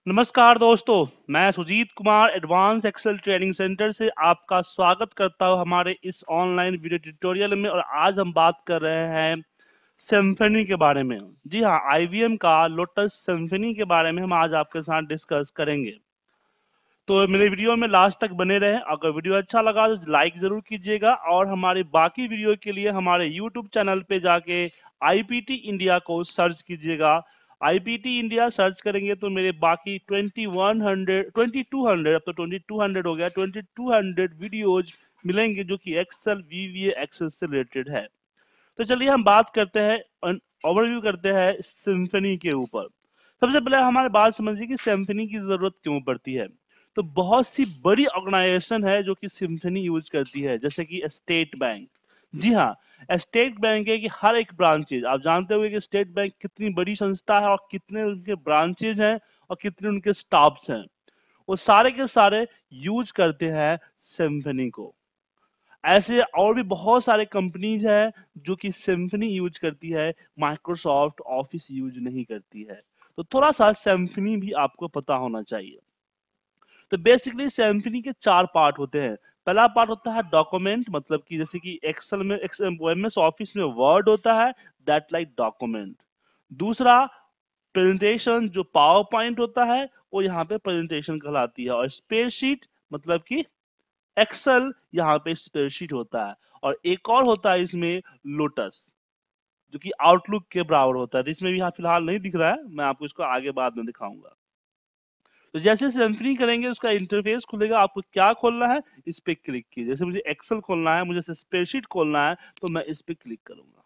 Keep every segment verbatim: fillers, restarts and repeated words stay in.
नमस्कार दोस्तों, मैं Sujit Kumar advance excel training centre से आपका स्वागत करता हूं हमारे इस ऑनलाइन वीडियो ट्यूटोरियल में। और आज हम बात कर रहे हैं सिम्फनी के बारे में। जी हां, आईबीएम का लोटस सिम्फनी के बारे में हम आज आपके साथ डिस्कस करेंगे। तो मेरे वीडियो में लास्ट तक बने रहें। अगर वीडियो अच्छा लगा तो लाइक जरूर कीजिएगा और हमारी बाकी वीडियो के लिए हमारे यूट्यूब चैनल पे जाके आईपीटी इंडिया को सर्च कीजिएगा। आईपीटी इंडिया सर्च करेंगे तो मेरे बाकी twenty one hundred twenty two hundred अब तो ट्वेंटी टू हंड्रेड हो गया ट्वेंटी टू हंड्रेड वीडियोज मिलेंगे जो कि एक्सेल वीवीए एक्सेल से रिलेटेड है। तो चलिए हम बात करते हैं, ओवरव्यू करते हैं सिम्फनी के ऊपर। सबसे पहले हमारे बात समझिए कि सिम्फनी की जरूरत क्यों पड़ती है। तो बहुत सी बड़ी ऑर्गेनाइजेशन है जो कि सिम्फनी यूज करती है, जैसे कि स्टेट बैंक। जी हाँ, स्टेट बैंक है कि हर एक ब्रांचेज, आप जानते होंगे कि स्टेट बैंक कितनी बड़ी संस्था है और कितने उनके ब्रांचेज हैं और कितने उनके स्टाफ्स हैं। वो सारे के सारे यूज करते हैं सिम्फनी को। ऐसे और भी बहुत सारे कंपनीज हैं जो कि सिम्फनी यूज करती है, माइक्रोसॉफ्ट ऑफिस यूज नहीं करती है। तो थोड़ा सा सिम्फनी भी आपको पता होना चाहिए। तो बेसिकली सिम्फनी के चार पार्ट होते हैं। पहला पार्ट होता है डॉक्यूमेंट, मतलब कि जैसे कि एक्सेल में एमएस ऑफिस में वर्ड होता है, दैट लाइक डॉक्यूमेंट। दूसरा प्रेजेंटेशन, जो पावर पॉइंट होता है वो यहाँ पे प्रेजेंटेशन कहलाती है। और स्प्रेडशीट मतलब कि एक्सेल यहाँ पे स्प्रेडशीट होता है। और एक और होता है इसमें लोटस, जो कि आउटलुक के बराबर होता है। तो इसमें भी यहाँ फिलहाल नहीं दिख रहा है, मैं आपको इसको आगे बाद में दिखाऊंगा। तो जैसे सिम्फनी करेंगे उसका इंटरफेस खुलेगा, आपको क्या खोलना है इस पे क्लिक कीजिए। जैसे मुझे एक्सेल खोलना है, मुझे स्प्रेडशीट खोलना है, तो मैं इस पे क्लिक करूंगा।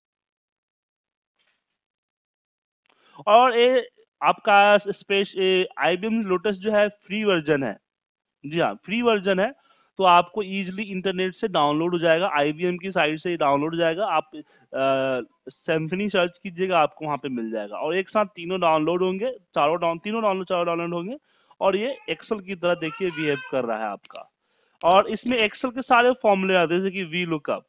और ये आपका स्पेस आईबीएम लोटस जो है फ्री वर्जन है। जी हाँ, फ्री वर्जन है। तो आपको इजीली इंटरनेट से डाउनलोड हो जाएगा, आईबीएम की साइट से डाउनलोड हो जाएगा। आप सिम्फनी सर्च कीजिएगा, आपको वहां पे मिल जाएगा। और एक साथ तीनों डाउनलोड होंगे, चारों डाउन तीनों डाउनलोड चारों डाउनलोड होंगे। और ये एक्सेल की तरह देखिए बिहेव कर रहा है आपका। और इसमें एक्सेल के सारे फॉर्मूले आते हैं, जैसे कि वी लुकअप।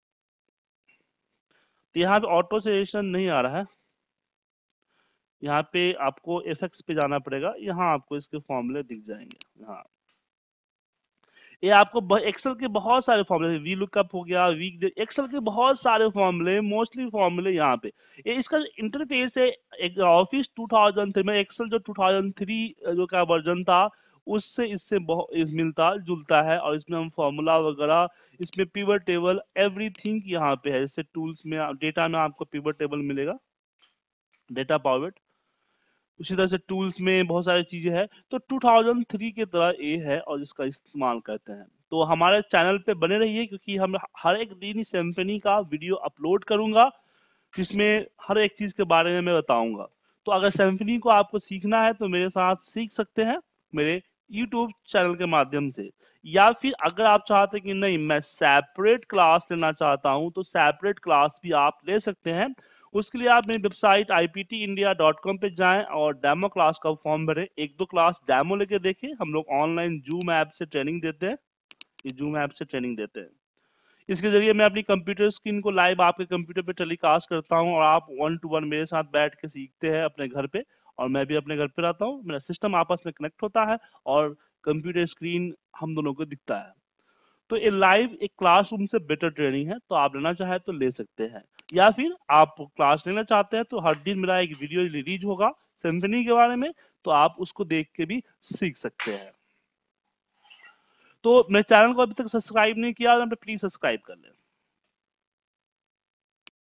तो यहाँ पे ऑटो सजेशन नहीं आ रहा है, यहाँ पे आपको इफेक्ट्स पे जाना पड़ेगा। यहाँ आपको इसके फॉर्मूले दिख जाएंगे। हाँ, ये आपको एक्सेल के बहुत सारे फॉर्मूले, वी लुकअप हो गया, वी एक्सेल के बहुत सारे फॉर्मूले, मोस्टली फॉर्मूले यहाँ पे। ये इसका इंटरफेस है एक ऑफिस टू थाउजेंड थ्री में, एक्सेल जो टू थाउजेंड थ्री जो का वर्जन था उससे इससे बहुत इस मिलता जुलता है। और इसमें हम फॉर्मूला वगैरह, इसमें पिवट टेबल, एवरीथिंग यहाँ पे है। जैसे टूल्स में डेटा में आपको पिवट टेबल मिलेगा, डेटा पावर्ट। उसी तरह से टूल्स में बहुत सारी चीजें हैं। तो टू थाउजेंड थ्री की तरह ये है और इसका इस्तेमाल करते हैं। तो हमारे चैनल पे बने रहिए, क्योंकि हम हर एक दिन सिम्फनी का वीडियो अपलोड करूंगा जिसमें हर एक चीज के बारे में मैं बताऊंगा। तो अगर सिम्फनी को आपको सीखना है तो मेरे साथ सीख सकते हैं मेरे यूट्यूब चैनल के माध्यम से। या फिर अगर आप चाहते कि नहीं मैं सेपरेट क्लास लेना चाहता हूं तो सेपरेट क्लास भी आप ले सकते हैं। उसके लिए आप मेरी website I P T India dot com पे जाएं और डेमो क्लास का फॉर्म भरें। एक दो क्लास डेमो लेके देखें। हम लोग ऑनलाइन जूम ऐप से ट्रेनिंग देते हैं, ये जूम ऐप से ट्रेनिंग देते हैं। इसके जरिए मैं अपनी कंप्यूटर स्क्रीन को लाइव आपके कंप्यूटर पे टेलीकास्ट करता हूं और आप वन टू वन मेरे साथ बैठ के सीखते हैं अपने घर पे। और मैं भी अपने घर पे रहता हूं, मेरा सिस्टम आपस में कनेक्ट होता है और कंप्यूटर स्क्रीन हम दोनों को दिखता है। तो ये लाइव एक क्लासरूम से बेटर ट्रेनिंग है, तो आप लेना चाहे तो ले सकते हैं। या फिर आप क्लास लेना चाहते हैं तो हर दिन मेरा एक वीडियो रिलीज होगा सिम्फनी के बारे में, तो आप उसको देख के भी सीख सकते हैं। तो मेरे चैनल को अभी तक सब्सक्राइब नहीं किया तो प्लीज सब्सक्राइब कर लें।